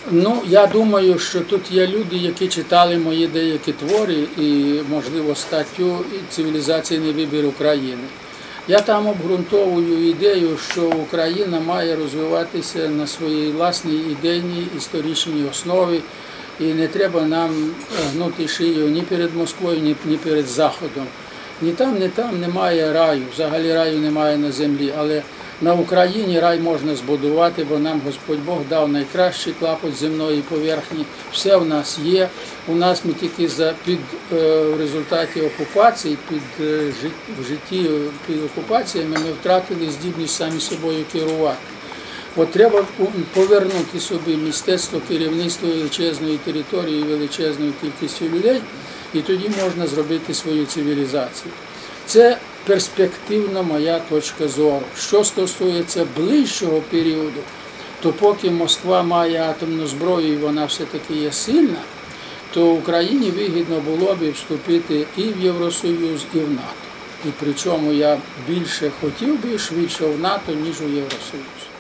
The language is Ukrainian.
Ну, я думаю, що тут є люди, які читали мої деякі твори і, можливо, статтю «Цивілізаційний вибір України». Я там обґрунтовую ідею, що Україна має розвиватися на своїй власній ідейній історичній основі, і не треба нам гнути шию ні перед Москвою, ні перед Заходом. Ні там немає раю, взагалі раю немає на землі, але на Україні рай можна збудувати, бо нам Господь Бог дав найкращий клапоть земної поверхні. Все в нас є. У нас ми тільки в результаті окупації, в житті під окупаціями ми втратили здібність самі собою керувати. От треба повернути собі мистецтво керівництва величезної території, величезною кількістю людей, і тоді можна зробити свою цивілізацію. Це перспективна моя точка зору. Що стосується ближчого періоду, то поки Москва має атомну зброю і вона все-таки є сильна, то Україні вигідно було б вступити і в Євросоюз, і в НАТО. І причому я більше хотів би швидше в НАТО, ніж у Євросоюз.